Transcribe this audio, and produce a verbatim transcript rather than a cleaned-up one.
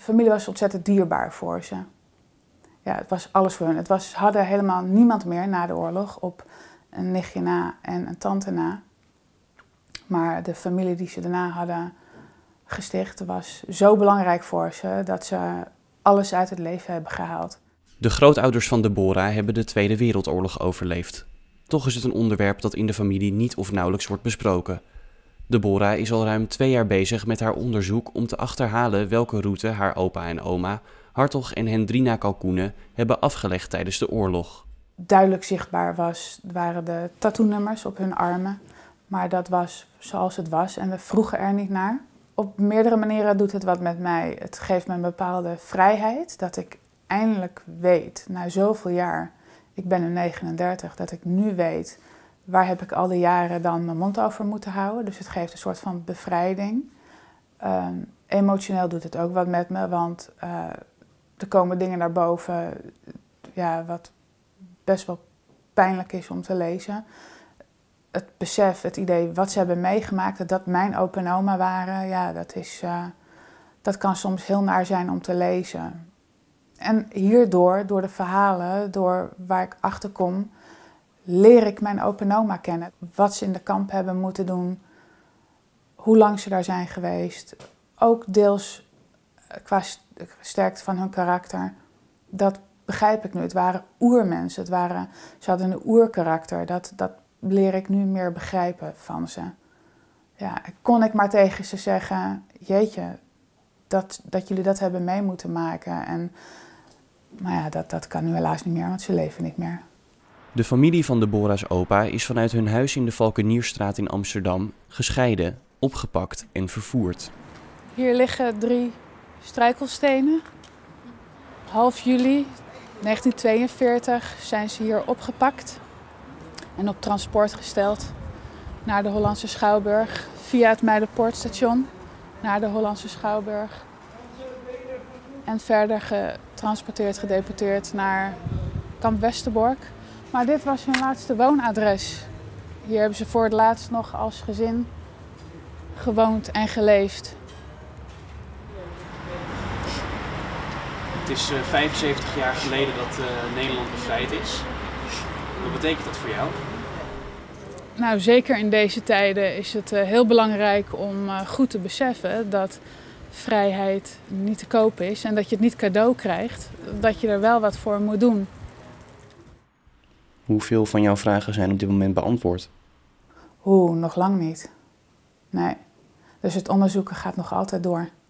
De familie was ontzettend dierbaar voor ze. Ja, het was alles voor hun. Het was, ze hadden helemaal niemand meer na de oorlog, op een nichtje na en een tante na. Maar de familie die ze daarna hadden gesticht was zo belangrijk voor ze dat ze alles uit het leven hebben gehaald. De grootouders van Deborah hebben de Tweede Wereldoorlog overleefd. Toch is het een onderwerp dat in de familie niet of nauwelijks wordt besproken. Deborah is al ruim twee jaar bezig met haar onderzoek om te achterhalen welke route haar opa en oma, Hartog en Hendrina Kalkoenen, hebben afgelegd tijdens de oorlog. Duidelijk zichtbaar was, waren de tattoo-nummers op hun armen. Maar dat was zoals het was en we vroegen er niet naar. Op meerdere manieren doet het wat met mij. Het geeft me een bepaalde vrijheid dat ik eindelijk weet, na zoveel jaar, ik ben nu negenendertig, dat ik nu weet waar heb ik al die jaren dan mijn mond over moeten houden. Dus het geeft een soort van bevrijding. Um, emotioneel doet het ook wat met me, want uh, er komen dingen naar boven, ja, wat best wel pijnlijk is om te lezen. Het besef, het idee wat ze hebben meegemaakt, dat dat mijn opa en oma waren, ja, dat, is, uh, dat kan soms heel naar zijn om te lezen. En hierdoor, door de verhalen, door waar ik achter kom, leer ik mijn opa en oma kennen. Wat ze in de kamp hebben moeten doen, hoe lang ze daar zijn geweest. Ook deels qua sterkte van hun karakter. Dat begrijp ik nu. Het waren oermensen, het waren, ze hadden een oerkarakter. Dat, dat leer ik nu meer begrijpen van ze. Ja, kon ik maar tegen ze zeggen, jeetje, dat, dat jullie dat hebben mee moeten maken. En, maar ja, dat, dat kan nu helaas niet meer, want ze leven niet meer. De familie van Deborah's opa is vanuit hun huis in de Valkenierstraat in Amsterdam gescheiden, opgepakt en vervoerd. Hier liggen drie strijkelstenen. Half juli negentien tweeënveertig zijn ze hier opgepakt en op transport gesteld naar de Hollandse Schouwburg via het Muiderpoortstation naar de Hollandse Schouwburg. En verder getransporteerd, gedeporteerd naar kamp Westerbork. Maar dit was hun laatste woonadres. Hier hebben ze voor het laatst nog als gezin gewoond en geleefd. Het is uh, vijfenzeventig jaar geleden dat uh, Nederland bevrijd is. Wat betekent dat voor jou? Nou, zeker in deze tijden is het uh, heel belangrijk om uh, goed te beseffen dat vrijheid niet te koop is en dat je het niet cadeau krijgt, dat je er wel wat voor moet doen. Hoeveel van jouw vragen zijn op dit moment beantwoord? Oeh, nog lang niet. Nee. Dus het onderzoeken gaat nog altijd door.